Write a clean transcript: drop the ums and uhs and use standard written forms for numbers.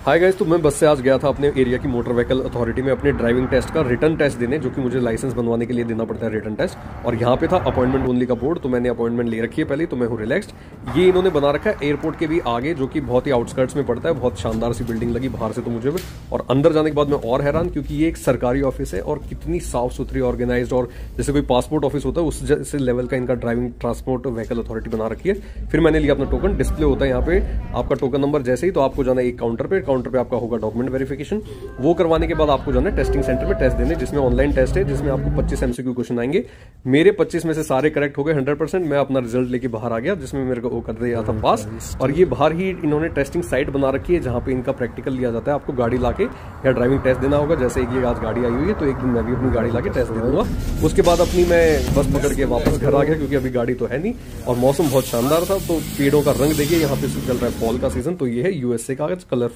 Hi guys, तो मैं बस से आज गया था अपने एरिया की मोटर व्हीकल अथॉरिटी में अपने ड्राइविंग टेस्ट का रिटर्न टेस्ट देने, जो कि मुझे लाइसेंस बनवाने के लिए देना पड़ता है रिटर्न टेस्ट। और यहाँ पे था अपॉइंटमेंट ओनली का बोर्ड, तो मैंने अपॉइंटमेंट ले रखी है पहले, तो मैं हूँ रिलैक्स्ड। ये इन्होंने बना रखा है एयरपोर्ट के भी आगे, जो कि बहुत ही आउटस्कर्ट्स में पड़ता है। बहुत शानदार सी बिल्डिंग लगी बाहर से तो मुझे भी, और अंदर जाने के बाद मैं और हैरान, क्योंकि ये एक सरकारी ऑफिस है और कितनी साफ सुथरी ऑर्गेनाइज्ड, और जैसे कोई पासपोर्ट ऑफिस होता है उस जैसे लेवल का इनका ड्राइविंग ट्रांसपोर्ट व्हीकल अथॉरिटी बना रखी है। फिर मैंने लिया अपना टोकन, डिस्प्ले होता है यहाँ पे आपका टोकन नंबर जैसे ही, तो आपको जाना है एक काउंटर पे आपका होगा डॉक्यूमेंट वेरिफिकेशन। वो करवाने के बाद आपको जाना है टेस्टिंग सेंटर में टेस्ट देने, जिसमें ऑनलाइन टेस्ट है, जिसमें आपको 25 MCQ क्वेश्चन आएंगे। मेरे 25 में से सारे करेक्ट हो गए 100%। मैं अपना रिजल्ट लेके बाहर आ गया, जिसमें मेरे को वो कर दिया था पास। और ये बाहर ही इन्होंने टेस्टिंग साइट बना रखी है, जहां पे इनका प्रैक्टिकल लिया जाता है। आपको गाड़ी लाके या ड्राइविंग टेस्ट देना होगा। जैसे ये आज गाड़ी आई हुई है, तो एक दिन मैं भी अपनी गाड़ी लाके टेस्ट दे दूंगा। उसके बाद अपनी मैं बस पकड़ के वापस घर आ गया, क्योंकि अभी गाड़ी तो है नहीं और मौसम बहुत शानदार था। तो पेड़ों का रंग देखिए, यहाँ पे चल रहा है फॉल का सीजन। तो ये है USA का कलर।